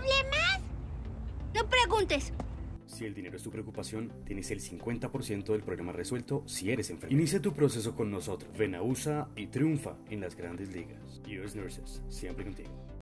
¿Problemas? No preguntes. Si el dinero es tu preocupación, tienes el 50% del problema resuelto si eres enfermo. Inicia tu proceso con nosotros. Ven a USA y triunfa en las grandes ligas. US Nurses, siempre contigo.